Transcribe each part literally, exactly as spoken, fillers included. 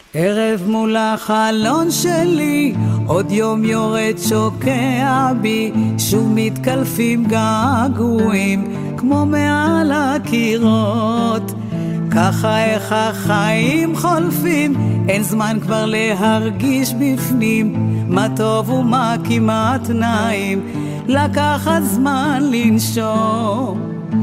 ערב מול החלון שלי, עוד יום יורד שוקע בי, שוב מתקלפים געגועים כמו מעל הקירות. ככה איך החיים חולפים, אין זמן כבר להרגיש בפנים מה טוב ומה כמעט נעים, לקחת זמן לנשום.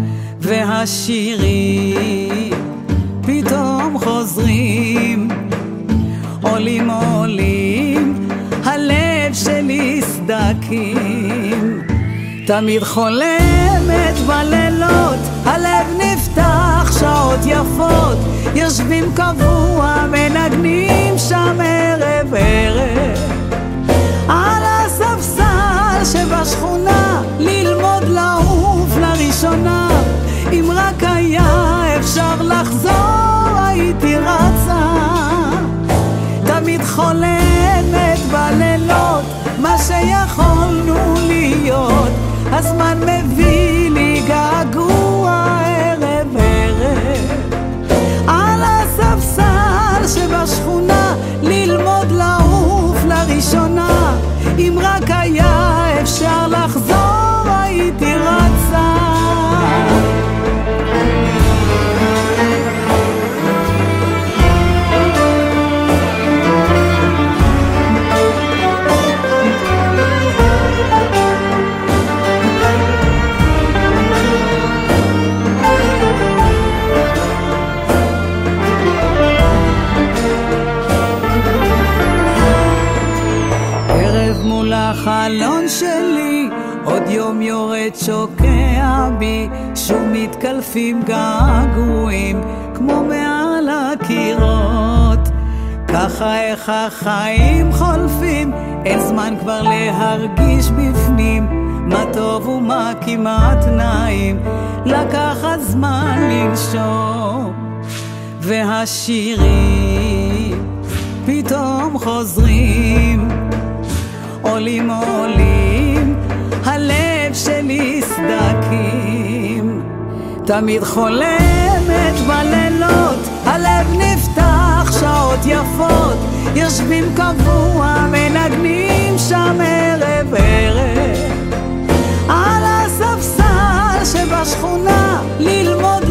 והשירים פתאום חוזרים, עולים עולים, הלב שלי סדקים. תמיד חולמת בלילות, הלב נפתח שעות יפות, יושבים קבוע מנגנים שם ערב ערב על הספסל שבשכונה, ללמוד לעוף לראשונה. אם רק היה אפשר לחזור הייתי רצה. תמיד חולמת בלילות מה שיכולנו להיות, הזמן מביא לי געגוע ערב ערב על הספסל שבשכונה, ללמוד לעוף לראשונה. אם רק היה אפשר לחזור הייתי רצה. מול החלון שלי, עוד יום יורד שוקע בי, שוב מתקלפים געגועים כמו מעל הקירות. ככה איך החיים חולפים, אין זמן כבר להרגיש בפנים מה טוב ומה כמעט נעים, לקחת זמן לנשום. והשירים פתאום חוזרים, עולים עולים, הלב שלי סדקים. תמיד חולמת בלילות, הלב נפתח שעות יפות, יושבים קבוע מנגנים שם ערב ערב על הספסל שבשכונה, ללמוד